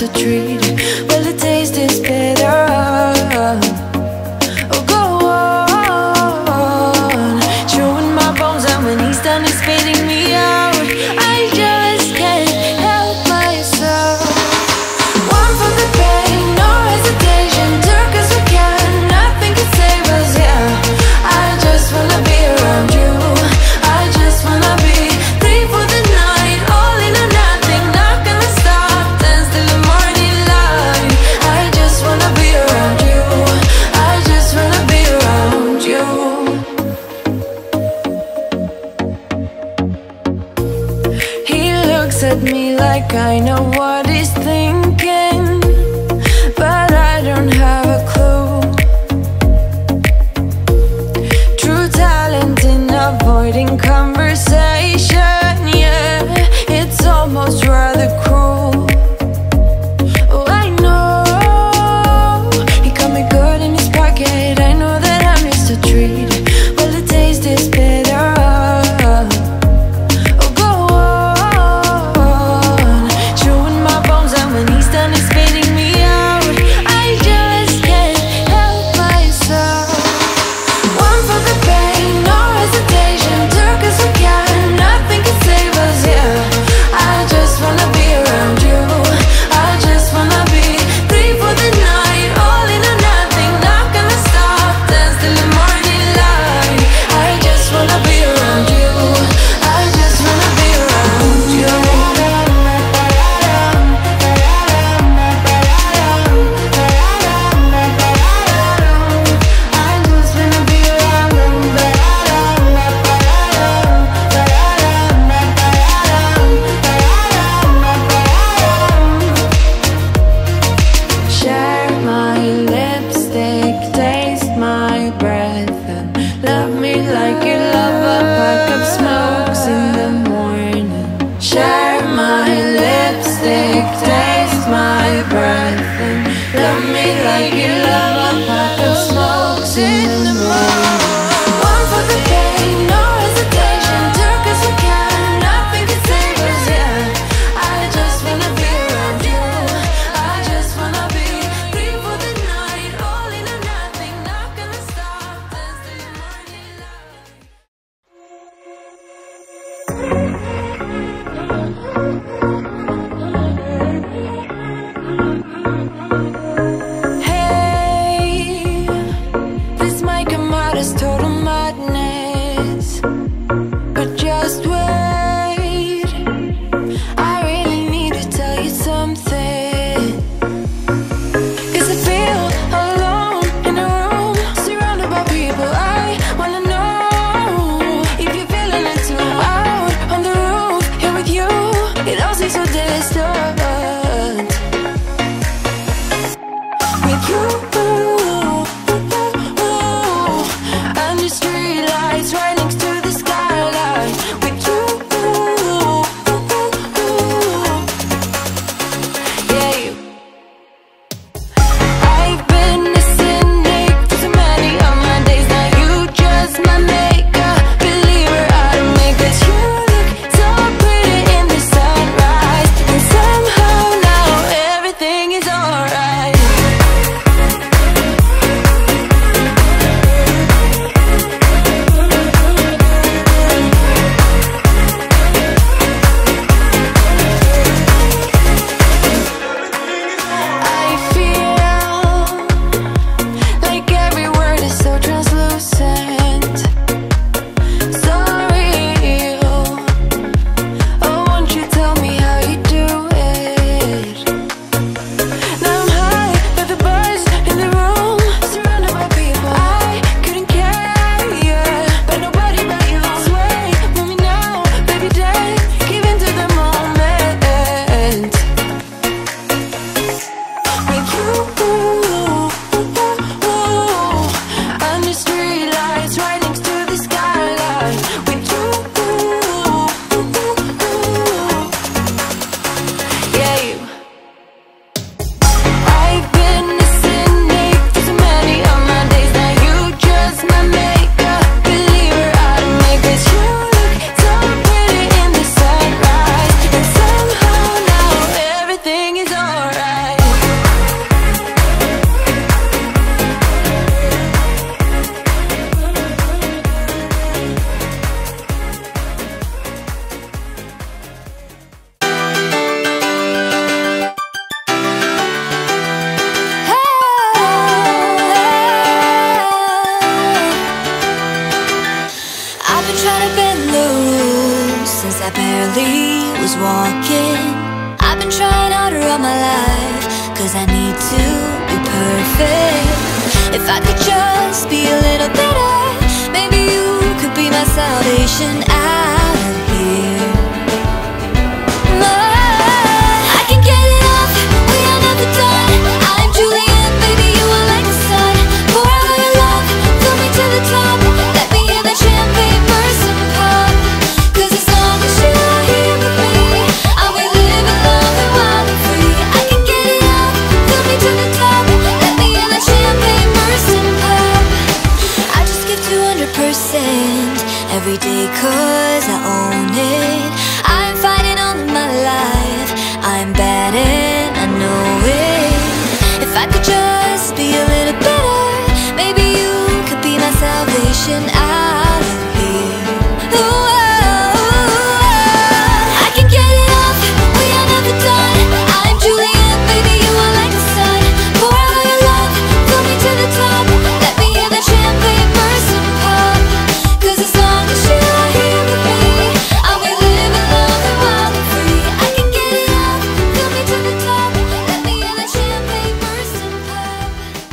treat. Well, the taste is better. Oh, go on, chewing my bones, and when he's done, he's spitting me out. I just can't help myself. One for the pain, no hesitation. Took us again, nothing can save us, yeah. I just wanna be around you. I just wanna be free for the night, all in or nothing, not gonna stop, dance till the morning light. I just wanna be around you. I just wanna be around you. He looks at me like I know what he's thinking, but I don't have a clue. True talent in avoiding conversation, yeah, it's almost rather cruel. Oh, I know he got me good in his pocket. I know that I'm just a treat. Well, the taste is better. Oh, go on, chewing my bones, and when he's done, he's spitting me out. I just can't help myself. One for the pain, no hesitation. Took us again, nothing can save us, yeah. I just wanna be around you. I just wanna be free for the night, all in or nothing, not gonna stop, dance till the morning light. I just wanna be around you. I just wanna be around you. I just wanna be around you. Share my lipstick, taste my breath, and love me like you love a pack of smokes in the morning. Share my lipstick, taste my breath, and love me like you love a pack of smokes in the morning. One for the pain, no hesitation. Took us again, nothing can save us, yeah. I just wanna be around you. I just wanna be free for the night, all in or nothing, not gonna stop, dance till the morning light. Hey, this might come out as total madness, but just wait. I really need to tell you something. 'Cause I feel alone in a room, surrounded by people. I wanna know if you're feeling it too, out on the roof. I barely was walking. I've been trying harder all my life, cause I need to be perfect. If I could just be a little better, maybe you could be my salvation out of here. I can get it off, we are never done. I'm Juliet, baby, you are like the sun. Pour out your love, fill me to the top. Let me hear that champagne burst and pop. Cause as long as you are here with me, I'll be living, loving, wild and free. I can get it off, fill me to the top. Let me hear that champagne burst and pop. I just give 200% every day cause I own it. I'm fighting all of my life, I'm bad and I know it. If I could just be a little better, maybe you could be my salvation out of here. Ooh, I can get it off, we are never done. I'm Juliet, baby, you are like the sun. Pour out your love, fill me to the top. Let me hear that champagne burst and pop. Cause as long as you are here with me, I'll be living, loving, wild and free. I can get it off, fill me to the top. Let me hear that champagne burst and pop.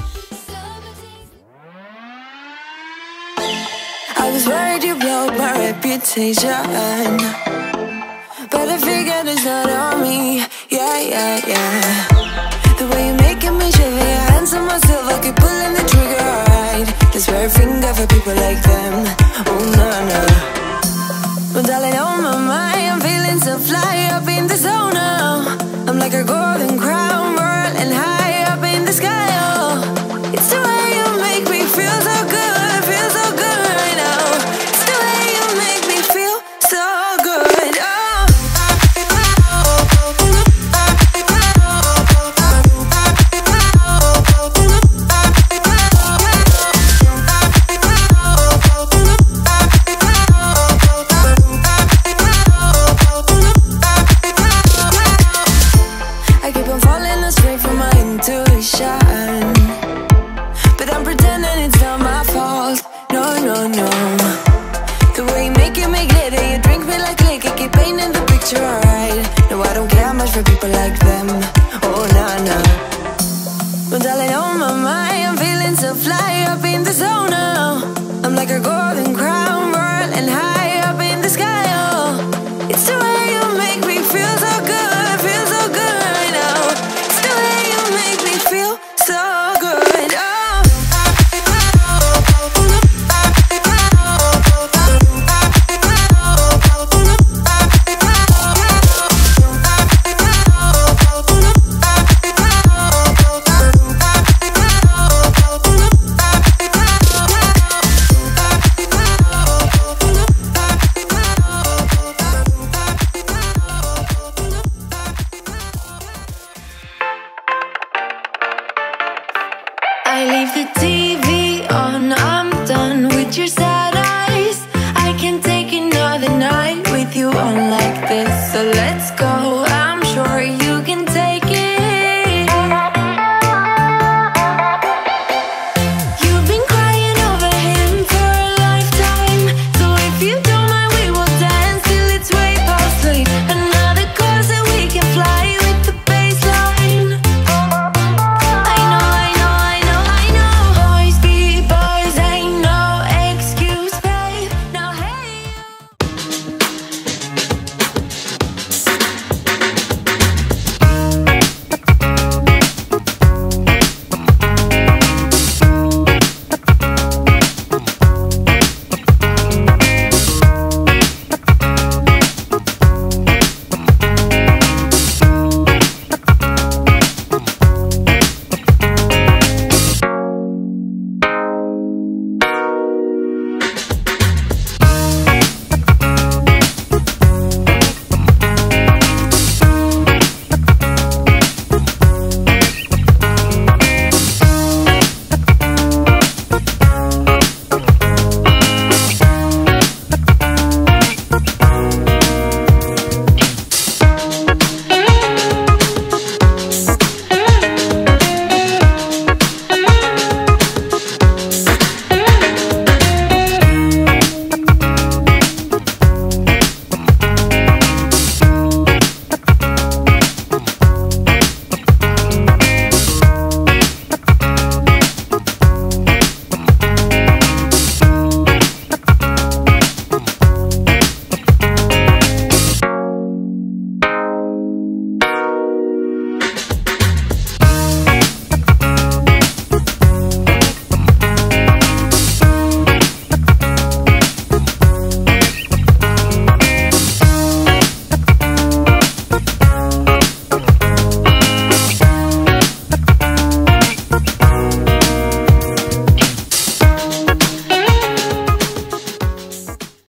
I was worried you blow my reputation, but I figured it's not on me. Yeah, yeah, yeah. The way you're making me shiver, your hands on myself, I keep pulling the trigger, alright. This very finger for people like them. Oh, no, no. Well, darling, on my mind, I'm feeling so fly up in the zone now. I'm like a golden crown, whirling high up in the sky, oh. It's the way you make me feel so good, feel so good right now. It's the way you make me feel so good, oh. I keep on falling astray from my intuition, but I'm pretending it's not my fault. No, no, no. The way you make it make glitter, you drink me like liquor, keep painting the picture, alright. No, I don't care much for people like them. Oh, nah, nah. Well, darling, on my mind, I'm feeling so fly up in the zone now.